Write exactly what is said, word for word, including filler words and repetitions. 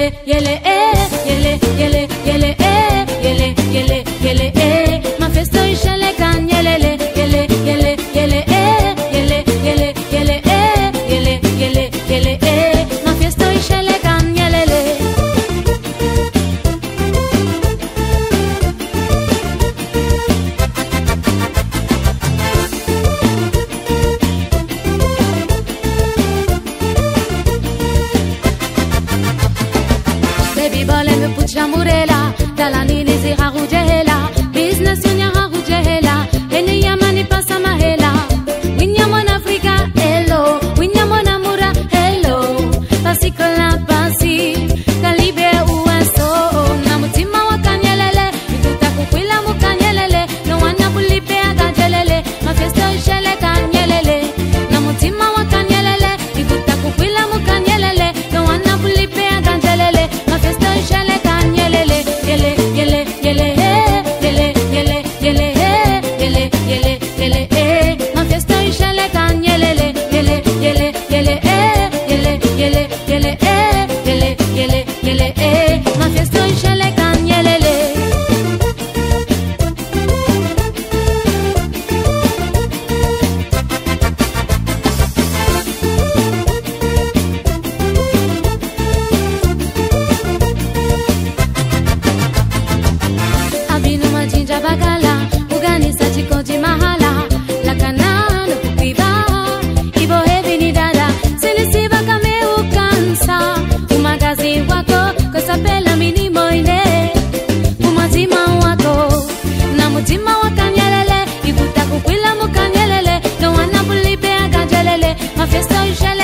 yele yele eh yele yele yele eh yele yele yele eh mafesto ishele kan yele yele yele yele eh yele yele yele eh yele yele yele eh mafesto ishele kan yele Baby bole me pucha murela dala nini zira rujela business unya rujela eni yamani pasa mahela winya mona Africa hello winya mona mura hello pasi kola pasi kalibe uweso na mutima wakanyelele tutakukwila mukanyelele no wana bulipe agajelele mafesto ishele kanyelele na mutima wakanyelele tutakukwila mukanyelele no wana bulipe agajelele mafesto ishele kanyelele yele yele yele eh yele yele yele eh yele yele yele eh mafesto ishele kanyelele yele yele yele eh yele yele yele eh yele yele yele eh mafesto ishele kanyelele Abinu majinja bagala uganisa chikoji mahala lakanano kupiva ibo hevi ni dada sinisiba kame ukansa umagazi wako kusapela mini moine umazima wako na mutima wakanyelele ibuta kukwila mukanyelele no wana bulipe agajelele mafesto ishele